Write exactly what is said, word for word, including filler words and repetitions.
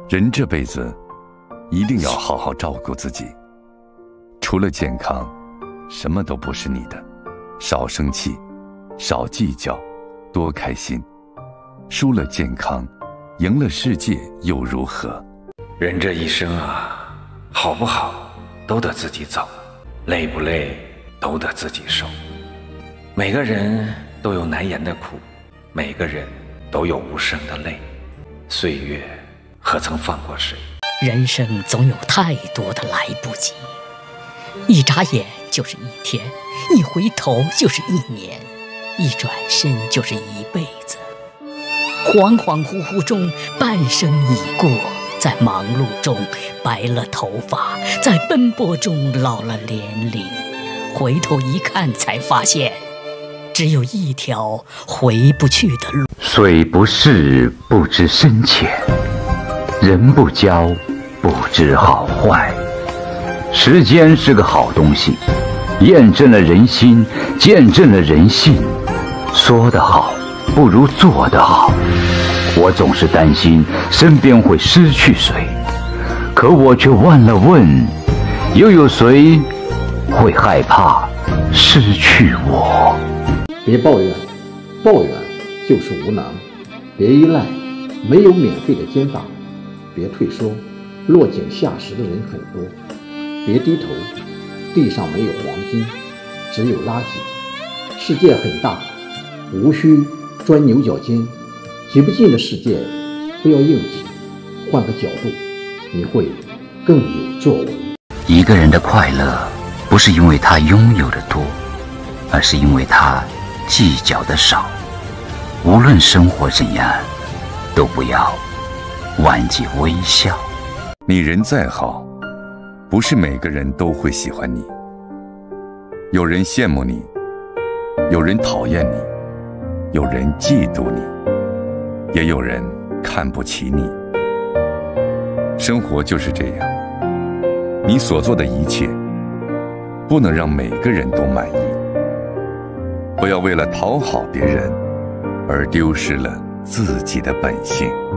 人这辈子一定要好好照顾自己，除了健康，什么都不是你的。少生气，少计较，多开心。输了健康，赢了世界又如何？ 人这一生啊，好不好都得自己走，累不累都得自己受。每个人都有难言的苦，每个人都有无声的泪。岁月何曾放过谁？ 人生总有太多的来不及，一眨眼就是一天，一回头就是一年，一转身就是一辈子。恍恍惚惚中，半生已过，在忙碌中白了头发，在奔波中老了年龄。回头一看，才发现只有一条回不去的路。 水不试不知深浅，人不交不知好坏。时间是个好东西，验证了人心，见证了人性。说得好不如做得好。我总是担心身边会失去谁，可我却忘了问，又有谁会害怕失去我？ 别抱怨，抱怨就是无能；别依赖，没有免费的肩膀；别退缩，落井下石的人很多；别低头，地上没有黄金，只有垃圾。世界很大，无需钻牛角尖。挤不进的世界，不要硬挤，换个角度，你会更有作为。 一个人的快乐，不是因为他拥有的多，而是因为他计较的少。无论生活怎样，都不要忘记微笑。 你人再好，不是每个人都会喜欢你。有人羡慕你，有人讨厌你，有人嫉妒你，也有人看不起你。生活就是这样，你所做的一切不能让每个人都满意。不要为了讨好别人而丢失了自己的本性。